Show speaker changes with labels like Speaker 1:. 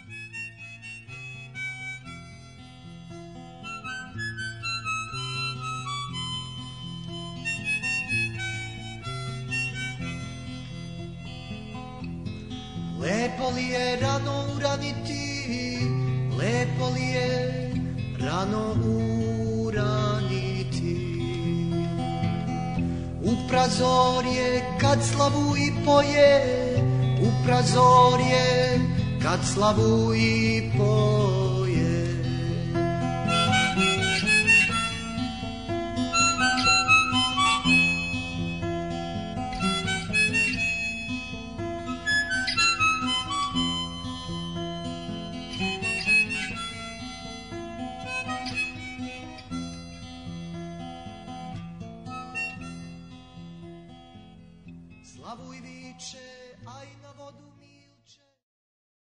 Speaker 1: Lepo li je rano uraniti, lepo li je rano uraniti. U prazorje kad slavu i poje, u prazorje kad slavu i poje.